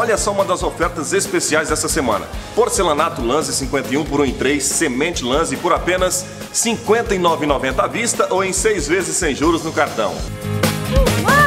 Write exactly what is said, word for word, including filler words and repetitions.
Olha só uma das ofertas especiais dessa semana. Porcelanato Lanze cinquenta e um por um em três, semente Lanze por apenas cinquenta e nove reais e noventa centavos à vista ou em seis vezes sem juros no cartão. Uau!